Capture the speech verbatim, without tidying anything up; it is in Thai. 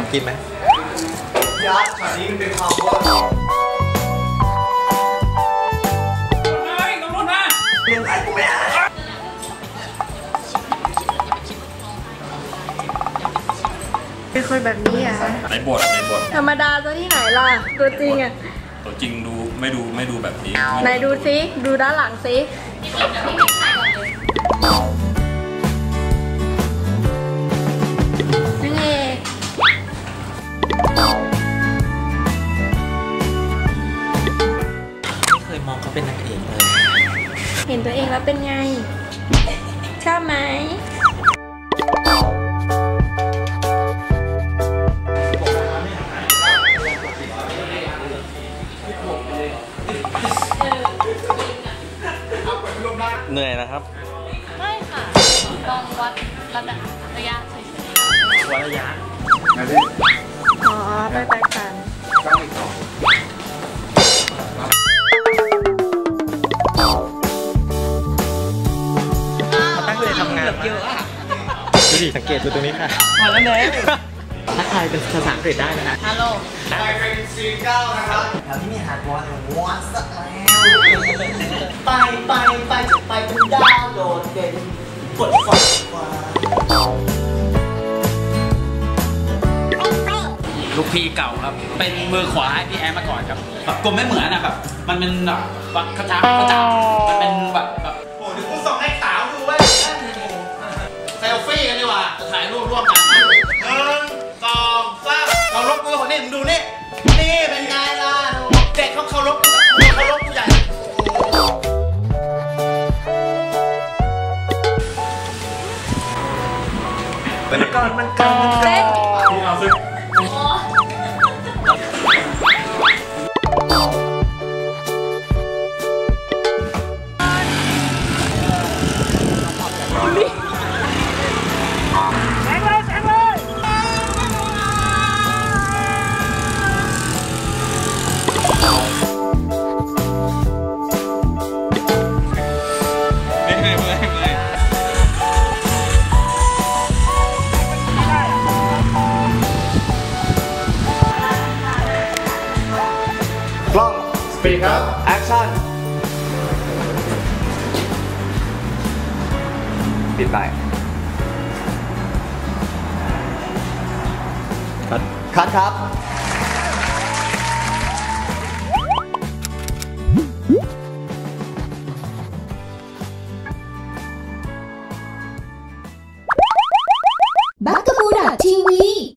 องกินไหมยัดช็อตนี้มันเป็นความว่าต้องรถมาเรื่องอะไรกูไม่ได้เป็นคนแบบนี้อ่ะในบทในบทธรรมดาตัวที่ไหนล่ะตัวจริงอ่ะตัวจริงดูไม่ดูไม่ดูแบบนี้ไหนดูซิดูด้านหลังซินี่ไงไม่เคยมองเขาเป็นนางเอกเลยเห็นตัวเองแล้วเป็นไงชอบไหมเหนื่อยนะครับไม่ค่ะลองวัดระดับระยะเฉยๆวัดระยะอ๋อไปไปกันตั้งใจทำงานเยอะอ่ะดูดิสังเกตดูตรงนี้ค่ะมาแล้วเลยถ้าใครเป็นภาษาอังกฤษได้นะฮัลโหลได้เป็นซีเก้านะครับแถวที่มีหาดวอนวอนสักแล้วไปไปไปจะไปเป็นดาวโดดเด่นกดฝักฟ้าลูกพี่เก่าครับเป็นมือขวาให้พี่แอมมาก่อนครับแบบกลมไม่เหมือนอ่ะแบบมันเป็นแบบแบบกระจับกระจับมันเป็นแบบแบบโอ้เดี๋ยวกูส่งให้สาวดูเว้ยเซลฟี่กันดีกว่าถ่ายรูปร่วมกันหนึ่งสองสามเราลบมือคนนี้มึงดูนี่นี่เป็นไงล่ะเด็กเขาเคารพเคารพผู้ใหญ่มันก่อนมันก่อนมันก่อนที่เอาซึกล้องสปีดครับแอคชั่นปิดไปคัดคัดครับบักกะบูดาทีวี